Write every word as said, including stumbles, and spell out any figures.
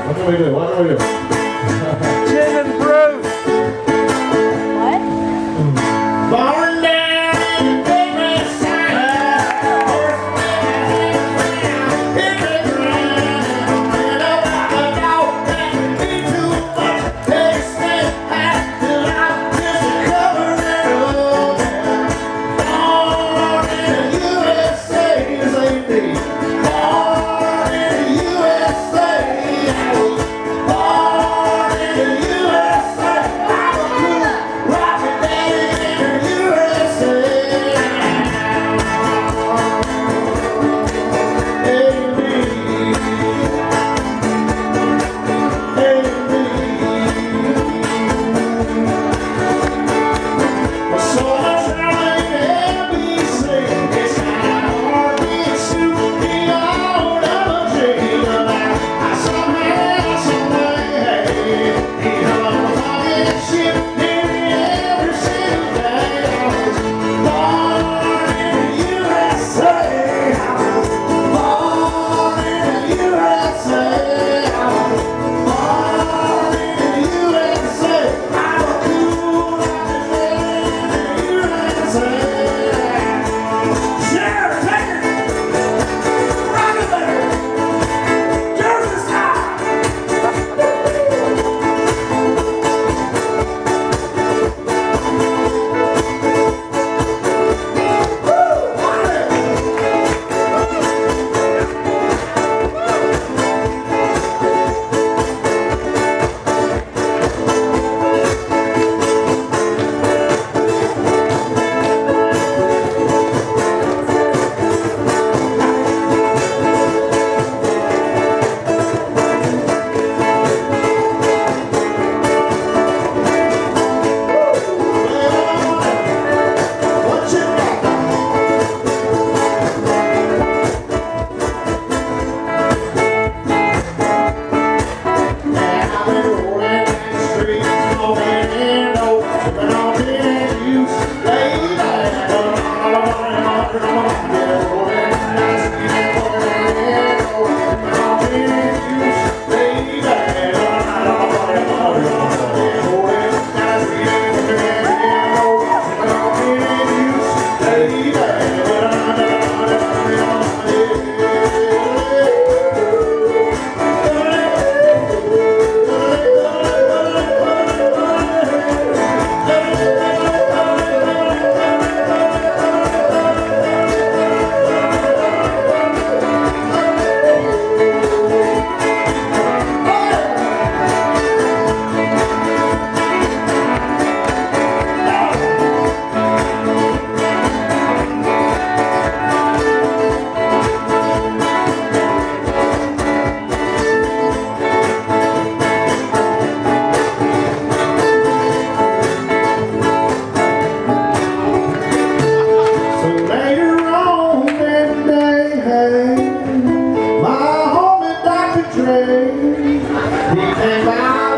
What can we do? What can we do? Gin and Bruce. What? Born down in the big side. Hit the ground. And about the dog that be too much. They spent half the life just to cover their own. Born in the U S A, yes they be. Born in the U S A. Born in the U S A. I'm a cool rocket daddy in the U S A. Hey me, hey me. So much running and be seen. It's kinda hard being Snoop beyond a dream. I somehow, someway, he hung a fucking shit nearly every single day. I was born in the U S A. I was born in the U S A. I was born in the U S A. I'm a cool rocket man in the U S A. Sharon, take it! Rocket man! Jersey style! What you got? Now I've been rolling in the streets, smoking and dope, sipping on gin juice, lady. All I want is all I want. Yeah, rolling nice, getting rolling and dope, sipping on gin juice, lady. All I want is all I want. Yeah, rolling nice, getting rolling and dope, sipping on gin juice, lady. So later on that day, hey, my homie Doctor Dre, he came by